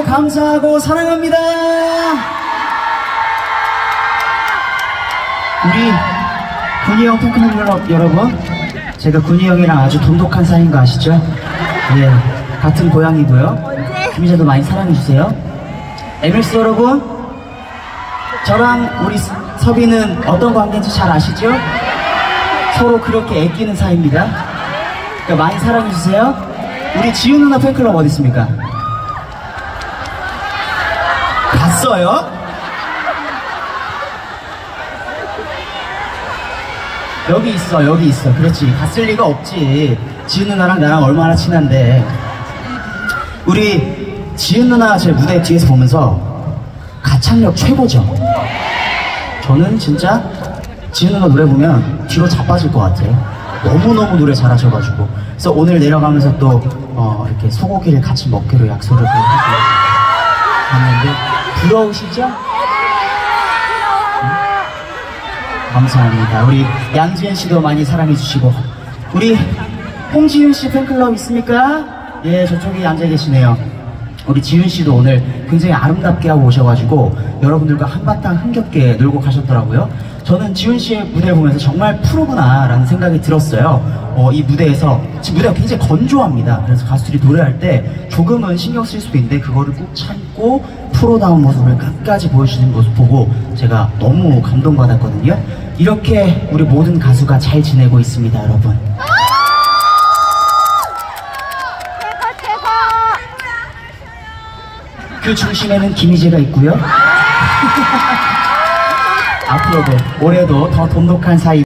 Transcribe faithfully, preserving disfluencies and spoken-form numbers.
감사하고 사랑합니다. 우리 군이 형 팬클럽 여러분, 제가 군이 형이랑 아주 돈독한 사이인 거 아시죠? 예, 같은 고향이고요. 김희재도 많이 사랑해주세요. 엠엑스 여러분, 저랑 우리 섭이는 어떤 관계인지 잘 아시죠? 서로 그렇게 애끼는 사이입니다. 그러니까 많이 사랑해주세요. 우리 지윤 누나 팬클럽 어디 있습니까? 갔어요? 여기 있어, 여기 있어. 그렇지, 갔을 리가 없지. 지윤 누나랑 나랑 얼마나 친한데. 우리 지윤 누나 제 무대 뒤에서 보면서 가창력 최고죠? 저는 진짜 지윤 누나 노래 보면 뒤로 자빠질 것 같아요. 너무너무 노래 잘하셔가지고. 그래서 오늘 내려가면서 또 어, 이렇게 소고기를 같이 먹기로 약속을 하고 갔는데 부러우시죠? 응? 감사합니다. 우리 양지은 씨도 많이 사랑해주시고. 우리 홍지윤 씨 팬클럽 있습니까? 예, 저쪽에 앉아 계시네요. 우리 지윤 씨도 오늘 굉장히 아름답게 하고 오셔가지고 여러분들과 한바탕 흥겹게 놀고 가셨더라고요. 저는 지윤 씨의 무대를 보면서 정말 프로구나 라는 생각이 들었어요. 어, 이 무대에서 지금 무대가 굉장히 건조합니다. 그래서 가수들이 노래할 때 조금은 신경 쓸 수도 있는데 그거를 꾹 참고 프로다운 모습을 끝까지 보여주는 모습 보고 제가 너무 감동받았거든요. 이렇게 우리 모든 가수가 잘 지내고 있습니다, 여러분. 그 중심에는 김희재가 있고요. 앞으로도 올해도 더 돈독한 사이